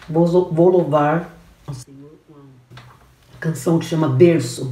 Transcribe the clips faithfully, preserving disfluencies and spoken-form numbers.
Vou, vou louvar ao Senhor com uma canção que chama Berço.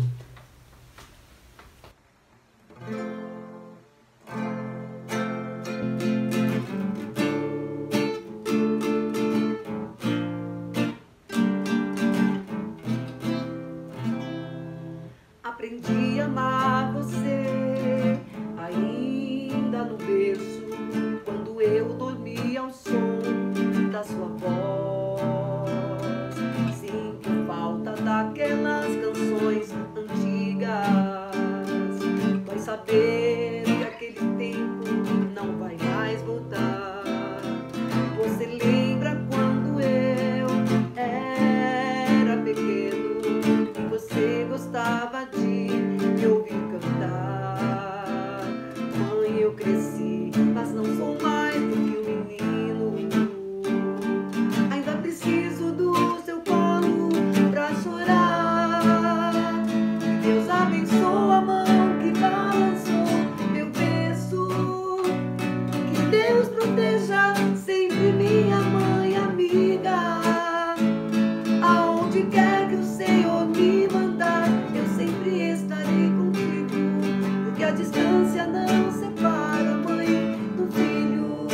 Aprendi a amar você ainda no berço, quando eu dormia ao som da sua voz. Sinto falta daquelas canções antigas, vai saber que aquele tempo não vai mais voltar. Você lembra quando eu era pequeno e você gostava de me ouvir cantar? Mãe, eu cresci, mas não sou mais do que um menino. Ainda preciso do seu colo pra chorar. Deus abençoa a mão que balançou meu berço. Que Deus proteja sempre minha mãe amiga. Aonde quer que o Senhor me mandar, eu sempre estarei contigo, porque a distância não separa a mãe do filho.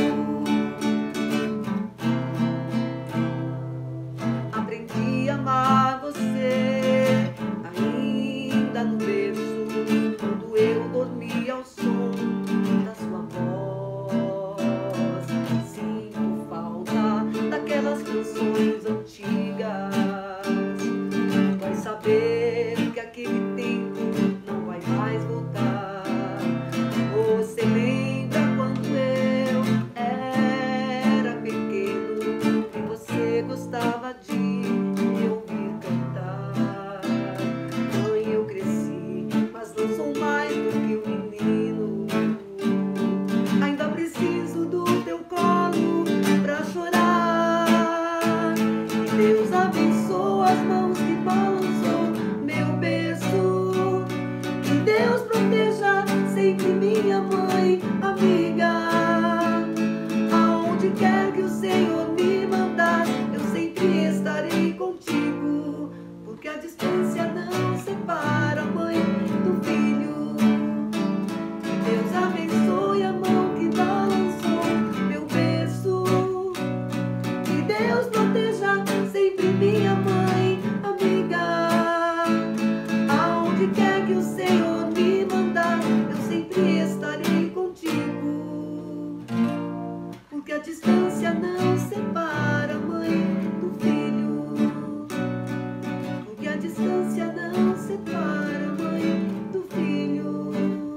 Aprendi a amar você ainda no berço, quando eu dormia ao som da sua voz. Sinto falta daquelas canções antigas, vai saber que aquele tempo não vai mais voltar. Você lembra quando eu era pequeno e você gostava de me ouvir cantar? Mãe, eu cresci, mas não sou mais do que um menino. Ainda preciso do teu colo pra chorar. Que Deus abençoa as mãos que balançou meu berço. Que Deus proteja sempre minha mãe amiga. Aonde quer que o Senhor me mandar, eu sempre estarei contigo, porque a distância não separa a mãe do filho. Que Deus abençoe a mão que balançou meu berço. Que Deus proteja sempre minha mãe amiga. Aonde quer que o Senhor me mandar, eu sempre estarei contigo, porque a distância não separa a mãe do filho. Porque a distância não separa a mãe do filho.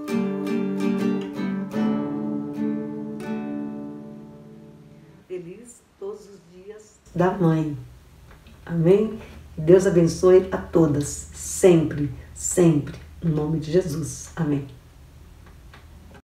Feliz todos os dias Da mãe. Amém? Que Deus abençoe a todas, sempre, sempre, no nome de Jesus. Amém.